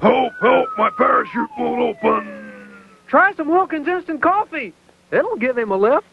Help, help, my parachute won't open. Try some Wilkins instant coffee. It'll give him a lift.